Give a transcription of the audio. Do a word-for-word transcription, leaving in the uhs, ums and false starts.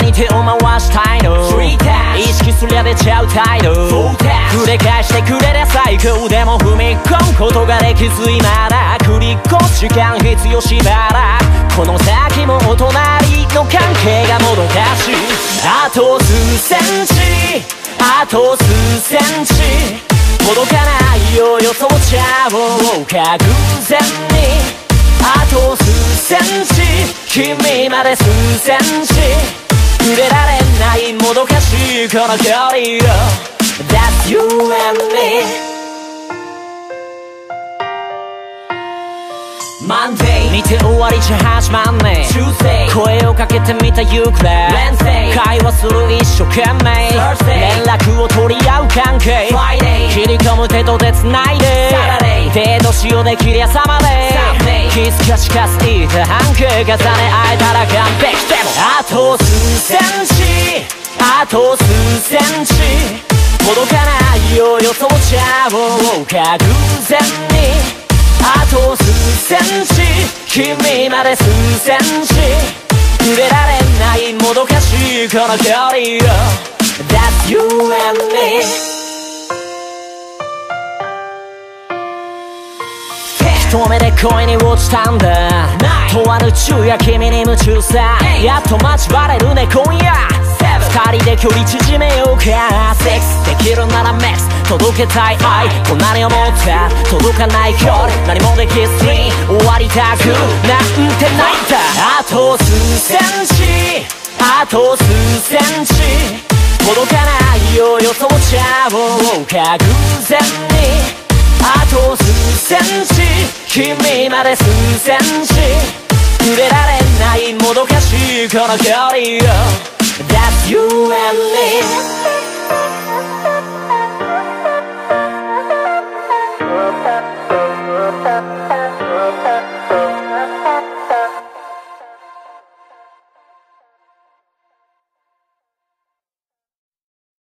に手を回したいの意識すりゃ出ちゃう態度繰り返してくれりゃ最高でも踏み込むことができず今だ繰り越す時間必要しばらくこの先もお隣の関係がもどかしいあと数センチあと数センチ届かないよ予想ちゃおう確全にあと数センチ君まで数センチ触れられないもどかしいこの距離を That's you and me Monday 見て終わりじゃ始まんね Tuesday 声をかけてみたゆくれ Wednesday 会話する一生懸命 Thursday 連絡を取り合う関係 Friday 切り込む手と手繋いで Saturday デートしようできりゃさまで Sunday キスかしかすいた半径重ね合えたら完璧でもあと数センチあと数センチ届かないよ予想ちゃおう確全にあと数センチ君まで数センチ触れられないもどかしいこの距離を That's you and me 一目で恋に落ちたんだとある昼夜君に夢中さやっと待ちばれるね今夜二人で距離縮めようかセックスできるならメックス届けたい愛こんなに思った届かない距離何もできずに終わりたくなんてないんだあと数センチあと数センチ届かないよ予想ちゃおう確全にあと数センチ君まで数センチ触れられないもどかしいこの距離をThat's you and me